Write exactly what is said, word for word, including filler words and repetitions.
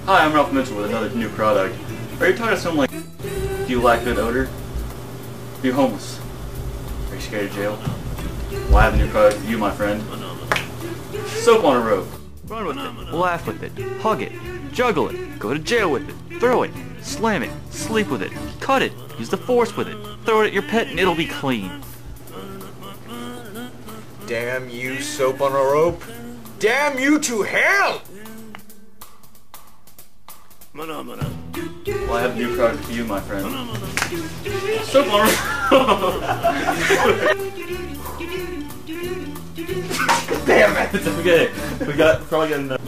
Hi, I'm Ralph Mitchell with another new product. Are you tired of someone like, do you lack good odor? Are you homeless? Are you scared of jail? Well, I have a new product for you, my friend. Soap on a rope. Run with it, laugh with it, hug it, juggle it, go to jail with it, throw it, slam it, sleep with it, cut it, use the force with it, throw it at your pet and it'll be clean. Damn you, soap on a rope. Damn you to hell! Well, I have a new product for you, my friend. Soap on a rope. Damn it! It's okay. We got probably got enough.